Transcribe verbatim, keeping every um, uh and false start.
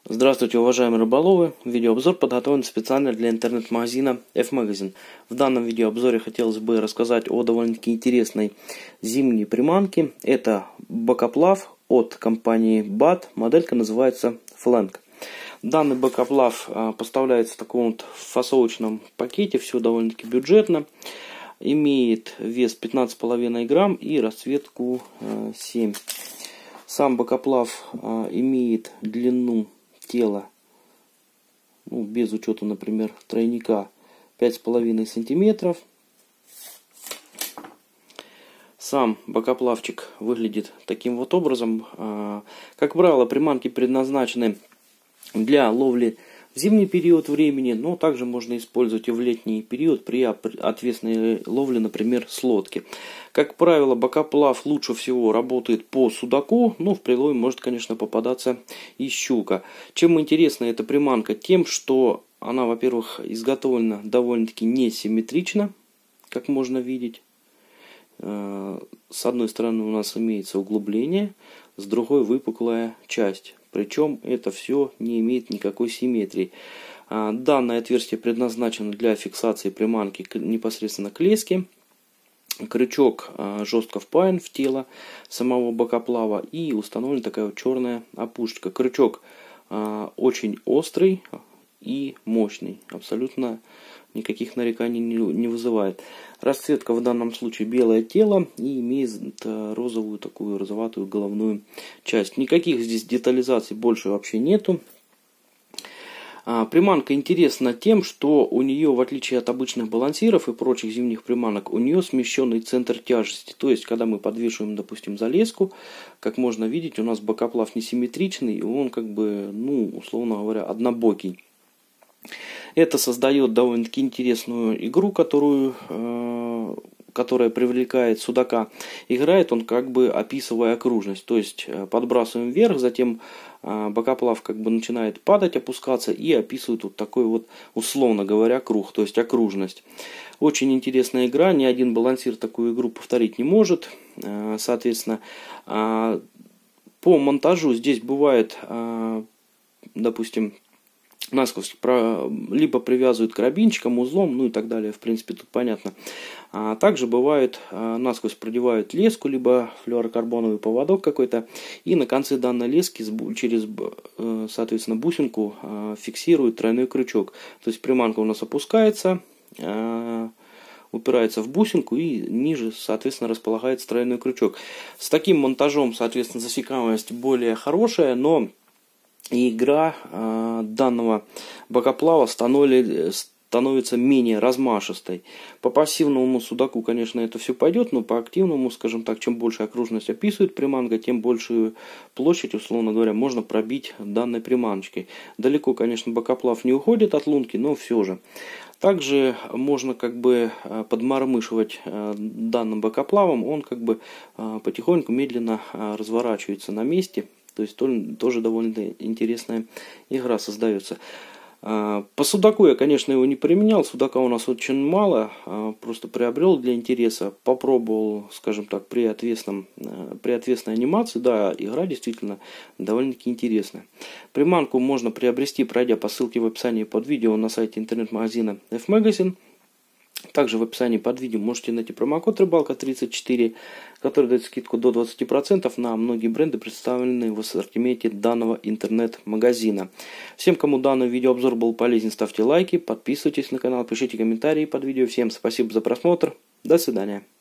Здравствуйте, уважаемые рыболовы! Видеообзор подготовлен специально для интернет-магазина F-Magazine. В данном видеообзоре хотелось бы рассказать о довольно-таки интересной зимней приманке. Это бокоплав от компании бат. Моделька называется Flank. Данный бокоплав поставляется в таком вот фасовочном пакете. Все довольно-таки бюджетно. Имеет вес пятнадцать с половиной грамм и расцветку семь. Сам бокоплав имеет длину тела, ну, без учета, например, тройника, пять с половиной сантиметров. Сам бокоплавчик выглядит таким вот образом. Как правило, приманки предназначены для ловли в зимний период времени, но также можно использовать и в летний период при ответственной ловле, например, с лодки. Как правило, бокоплав лучше всего работает по судаку, но в прилове может, конечно, попадаться и щука. Чем интересна эта приманка? Тем, что она, во-первых, изготовлена довольно-таки несимметрично, как можно видеть. С одной стороны у нас имеется углубление, с другой выпуклая часть. Причем это все не имеет никакой симметрии. Данное отверстие предназначено для фиксации приманки непосредственно к леске. Крючок жестко впаян в тело самого бокоплава и установлена такая вот черная опушечка. Крючок очень острый и мощный. Абсолютно никаких нареканий не вызывает. Расцветка в данном случае белое тело и имеет розовую, такую розоватую головную часть. Никаких здесь детализаций больше вообще нету. Приманка интересна тем, что у нее, в отличие от обычных балансиров и прочих зимних приманок, у нее смещенный центр тяжести. То есть, когда мы подвешиваем, допустим, за леску, как можно видеть, у нас бокоплав несимметричный, и он, как бы, ну, условно говоря, однобокий. Это создает довольно-таки интересную игру, которую, э, которая привлекает судака. Играет он, как бы описывая окружность. То есть подбрасываем вверх, затем э, бокоплав как бы начинает падать, опускаться и описывает вот такой вот, условно говоря, круг, то есть окружность. Очень интересная игра, ни один балансир такую игру повторить не может. Э, соответственно, э, по монтажу здесь бывает, э, допустим, насквозь либо привязывают карабинчиком, узлом, ну и так далее, в принципе, тут понятно. А также бывает, насквозь продевают леску, либо флюорокарбоновый поводок какой-то, и на конце данной лески через, соответственно, бусинку фиксируют тройной крючок. То есть приманка у нас опускается, упирается в бусинку и ниже, соответственно, располагается тройной крючок. С таким монтажом, соответственно, засекаемость более хорошая, но и игра э, данного бокоплава становится менее размашистой. По пассивному судаку, конечно, это все пойдет, но по активному, скажем так, чем больше окружность описывает приманка, тем большую площадь, условно говоря, можно пробить данной приманочкой. Далеко, конечно, бокоплав не уходит от лунки, но все же. Также можно как бы подмормышивать данным бокоплавом, он как бы потихоньку, медленно разворачивается на месте. То есть тоже довольно интересная игра создается. По судаку я, конечно, его не применял. Судака у нас очень мало. Просто приобрел для интереса. Попробовал, скажем так, при ответственном, при ответственной анимации. Да, игра действительно довольно-таки интересная. Приманку можно приобрести, пройдя по ссылке в описании под видео на сайте интернет-магазина F-Magazine. Также в описании под видео можете найти промокод рыбалка тридцать четыре, который дает скидку до двадцати процентов на многие бренды, представленные в ассортименте данного интернет-магазина. Всем, кому данный видеообзор был полезен, ставьте лайки, подписывайтесь на канал, пишите комментарии под видео. Всем спасибо за просмотр. До свидания.